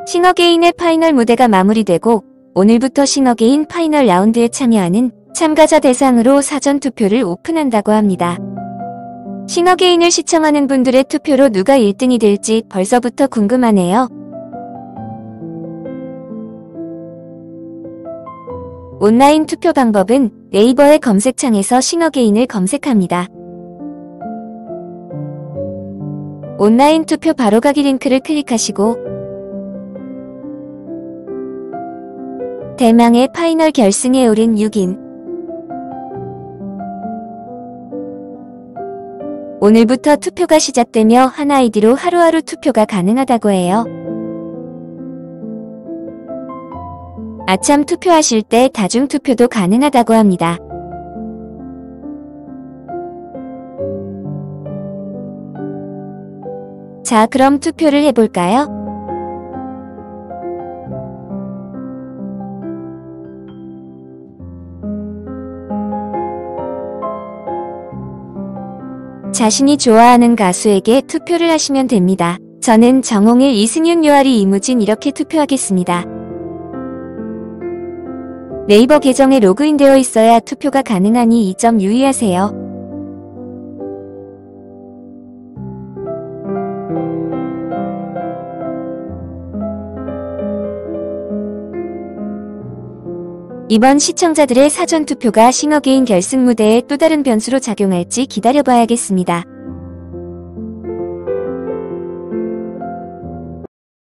싱어게인의 파이널 무대가 마무리되고 오늘부터 싱어게인 파이널 라운드에 참여하는 참가자 대상으로 사전 투표를 오픈한다고 합니다. 싱어게인을 시청하는 분들의 투표로 누가 1등이 될지 벌써부터 궁금하네요. 온라인 투표 방법은 네이버의 검색창에서 싱어게인을 검색합니다. 온라인 투표 바로가기 링크를 클릭하시고 대망의 파이널 결승에 오른 6인. 오늘부터 투표가 시작되며 한 아이디로 하루하루 투표가 가능하다고 해요. 아참 투표하실 때 다중투표도 가능하다고 합니다. 자, 그럼 투표를 해볼까요? 자신이 좋아하는 가수에게 투표를 하시면 됩니다. 저는 정홍일, 이승윤, 유아리, 이무진 이렇게 투표하겠습니다. 네이버 계정에 로그인되어 있어야 투표가 가능하니 이 점 유의하세요. 이번 시청자들의 사전투표가 싱어게인 결승 무대에 또 다른 변수로 작용할지 기다려봐야겠습니다.